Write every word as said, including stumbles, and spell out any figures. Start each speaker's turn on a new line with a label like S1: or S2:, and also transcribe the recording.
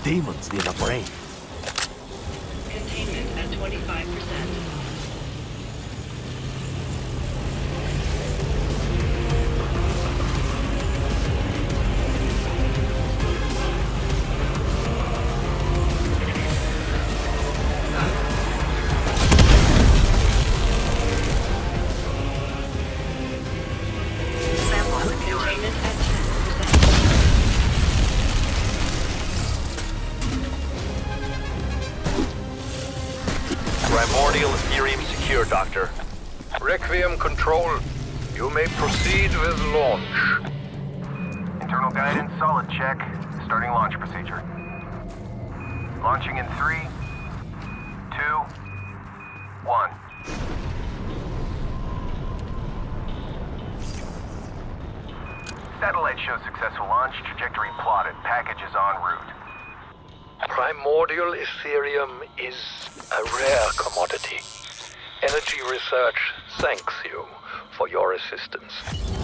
S1: demons need a brain.
S2: Containment at twenty-five percent.
S3: Primordial Ethereum secure, Doctor.
S4: Requiem Control, you may proceed with launch.
S5: Internal guidance, solid check. Starting launch procedure. Launching in three, two, one. Satellite shows successful launch. Trajectory plotted. Package is en route.
S4: Primordial Ethereum is a rare commodity. Energy Research thanks you for your assistance.